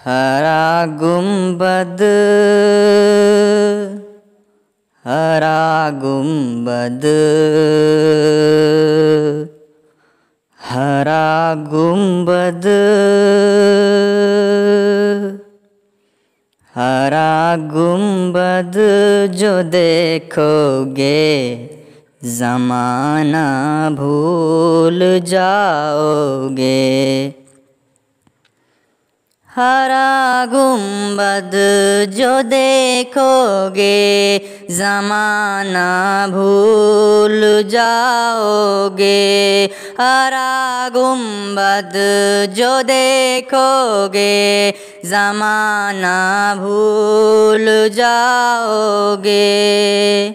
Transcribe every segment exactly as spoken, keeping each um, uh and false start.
ہرا گنبد ہرا گنبد ہرا گنبد ہرا گنبد جو دیکھو گے زمانہ بھول جاؤ گے۔ ہرا گنبد جو دیکھو گے زمانہ بھول جاؤ گے۔ ہرا گنبد جو دیکھو گے زمانہ بھول جاؤ گے۔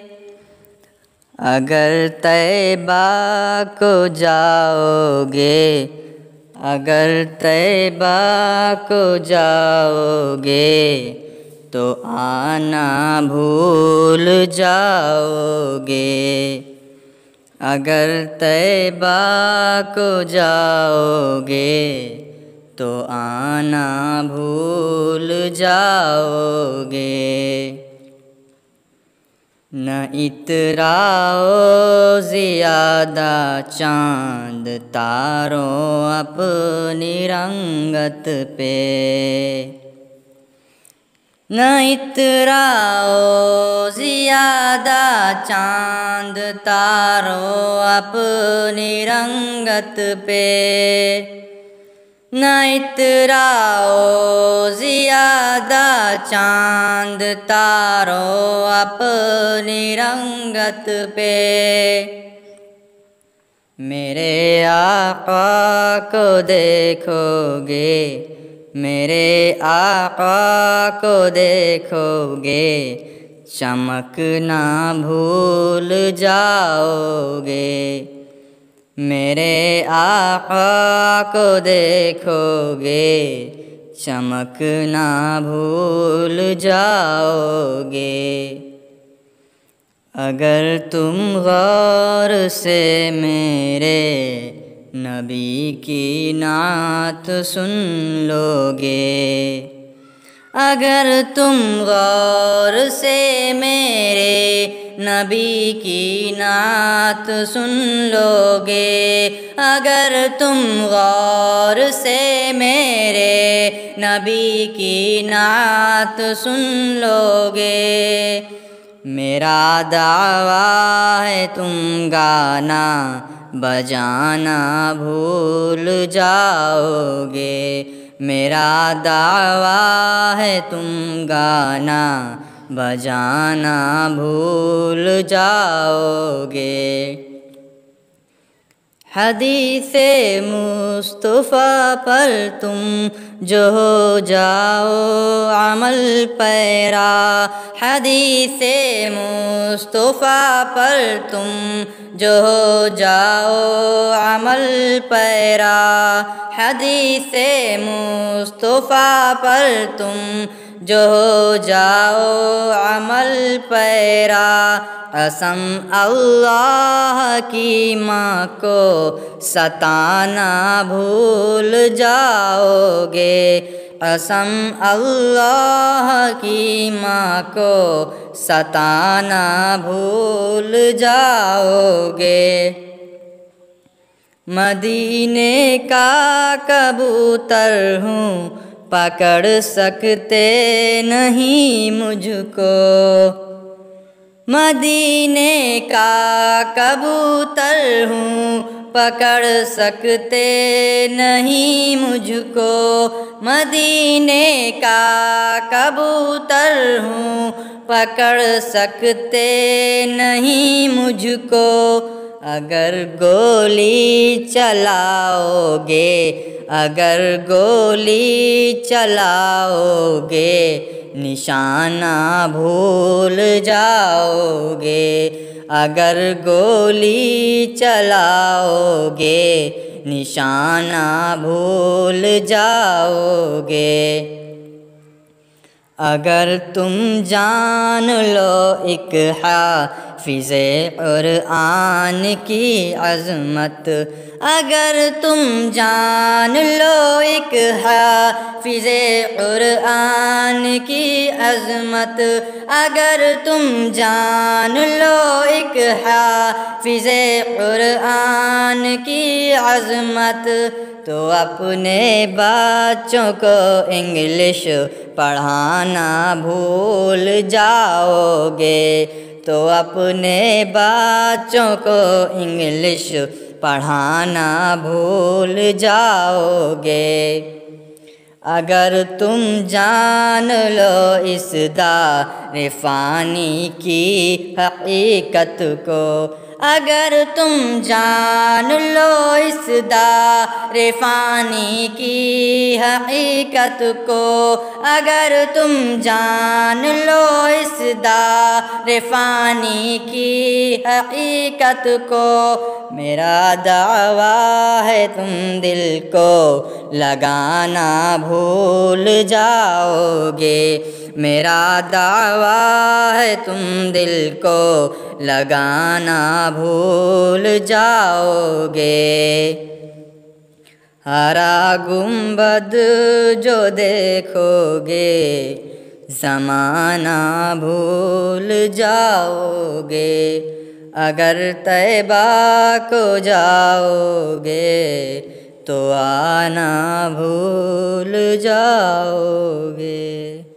اگر طیبہ کو جاؤ گے اگر طیبہ کو جاؤ گے تو آنا بھول جاؤ گے۔ اگر طیبہ کو جاؤ گے تو آنا بھول جاؤ گے۔ نہ اتراؤ زیادہ چاند تاروں اپنی رنگت پہ۔ نہ اتراؤ زیادہ چاند تاروں اپنی رنگت پہ۔ نہ اتراؤ زیادہ چاند تاروں اپنی رنگت پہ۔ میرے آقا کو دیکھو گے میرے آقا کو دیکھو گے چمکنا بھول جاؤ گے۔ میرے آقا کو دیکھو گے چمکنا بھول جاؤ گے۔ اگر تم غور سے میرے نبی کی نعت سن لو گے اگر تم غور سے میرے نبی کی نعت سن لو گے اگر تم غور سے میرے نبی کی نعت سن لو گے۔ میرا دعویٰ ہے تم گانا بجانا بھول جاؤ گے۔ میرا دعویٰ ہے تم گانا بجانا بھول جاؤ گے۔ حدیث مصطفیٰ پر تم جو ہو جاؤ عمل پیرا حدیث مصطفیٰ پر تم جو ہو جاؤ عمل پیرا حدیث مصطفیٰ پر تم جو ہو جاؤ عمل پیرا۔ قسم اللہ کی ماں کو ستانا بھول جاؤ گے۔ قسم اللہ کی ماں کو ستانا بھول جاؤ گے۔ مدینے کا کبوتر ہوں پکڑ سکتے نہیں مجھ کو۔ مدینے کا کبوتر ہوں پکڑ سکتے نہیں مجھ کو۔ مدینے کا کبوتر ہوں پکڑ سکتے نہیں مجھ کو۔ اگر گولی چلاؤ گے اگر گولی چلاؤ گے نشانہ بھول جاؤ گے۔ اگر گولی چلاؤ گے نشانہ بھول جاؤ گے۔ اگر تم جان لو ایک حافظ قرآن کی عظمت، اگر تم جان لو ایک حافظ قرآن کی عظمت، اگر تم جان لو ایک حافظ قرآن کی عظمت، تو اپنے بچوں کو انگلش پڑھانا بھول جاؤ گے، تو اپنے بچوں کو انگلش پڑھانا بھول جاؤ گے۔ اگر تم جان لو اس دار فانی کی حقیقت کو، اگر تم جان لو اس دار فانی کی حقیقت کو، اگر تم جان لو اس دار فانی کی حقیقت کو، میرا دعویٰ ہے تم دل کو لگانا بھول جاؤ گے، میرا دعویٰ ہے تم دل کو لگانا بھول جاؤ گے۔ ہرا گنبد جو دیکھو گے زمانہ بھول جاؤ گے، اگر طیبہ کو جاؤ گے تو آنا بھول جاؤ گے۔